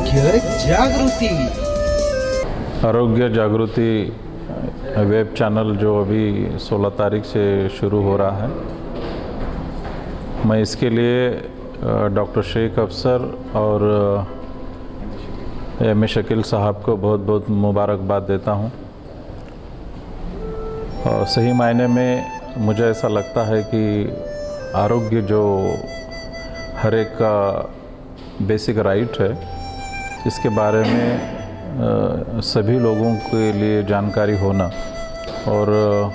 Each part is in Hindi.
आरोग्य जागृति वेब चैनल जो अभी 16 तारीख से शुरू हो रहा है, मैं इसके लिए डॉक्टर शेख अफसर और एम ए शकील साहब को बहुत बहुत मुबारकबाद देता हूं। और सही मायने में मुझे ऐसा लगता है कि आरोग्य जो हर एक का बेसिक राइट है, इसके बारे में सभी लोगों के लिए जानकारी होना और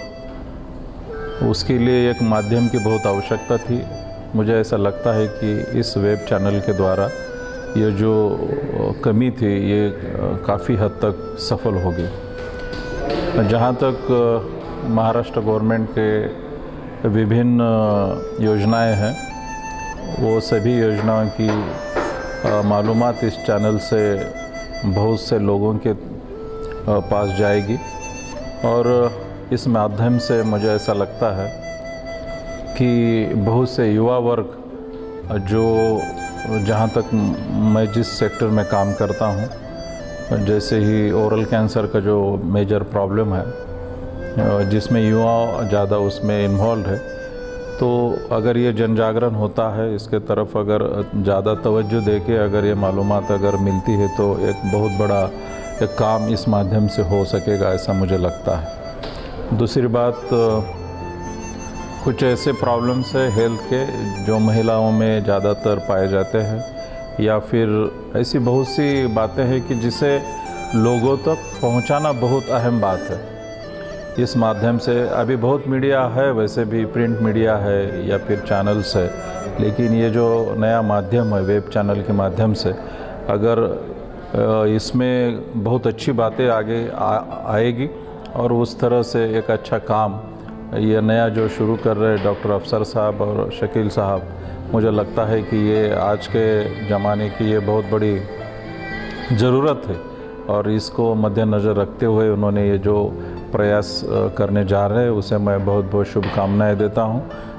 उसके लिए एक माध्यम की बहुत आवश्यकता थी। मुझे ऐसा लगता है कि इस वेब चैनल के द्वारा ये जो कमी थी ये काफ़ी हद तक सफल होगी। जहाँ तक महाराष्ट्र गवर्नमेंट के विभिन्न योजनाएं हैं, वो सभी योजनाओं की मालूमात इस चैनल से बहुत से लोगों के पास जाएगी और इस माध्यम से मुझे ऐसा लगता है कि बहुत से युवा वर्ग जो जहाँ तक मैं जिस सेक्टर में काम करता हूँ, जैसे ही ओरल कैंसर का जो मेजर प्रॉब्लम है जिसमें युवा ज़्यादा उसमें इन्वॉल्व है, तो अगर ये जन जागरण होता है, इसके तरफ अगर ज़्यादा तवज्जो देके अगर ये मालूमात अगर मिलती है तो एक बहुत बड़ा एक काम इस माध्यम से हो सकेगा, ऐसा मुझे लगता है। दूसरी बात, कुछ ऐसे प्रॉब्लम्स है हेल्थ के जो महिलाओं में ज़्यादातर पाए जाते हैं, या फिर ऐसी बहुत सी बातें हैं कि जिसे लोगों तक पहुंचाना बहुत अहम बात है। इस माध्यम से अभी बहुत मीडिया है, वैसे भी प्रिंट मीडिया है या फिर चैनल्स है, लेकिन ये जो नया माध्यम है वेब चैनल के माध्यम से, अगर इसमें बहुत अच्छी बातें आगे आएगी और उस तरह से एक अच्छा काम ये नया जो शुरू कर रहे डॉक्टर अफसर साहब और शकील साहब, मुझे लगता है कि ये आज के ज़माने की ये बहुत बड़ी ज़रूरत है और इसको मद्देनज़र रखते हुए उन्होंने ये जो प्रयास करने जा रहे हैं उसे मैं बहुत बहुत शुभकामनाएं देता हूं।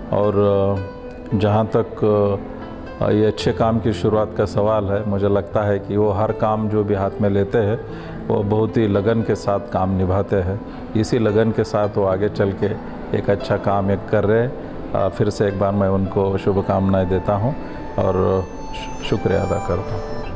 और जहां तक ये अच्छे काम की शुरुआत का सवाल है, मुझे लगता है कि वो हर काम जो भी हाथ में लेते हैं वो बहुत ही लगन के साथ काम निभाते हैं। इसी लगन के साथ वो आगे चल के एक अच्छा काम एक कर रहे हैं। फिर से एक बार मैं उनको शुभकामनाएं देता हूं और शुक्रिया अदा करता हूं।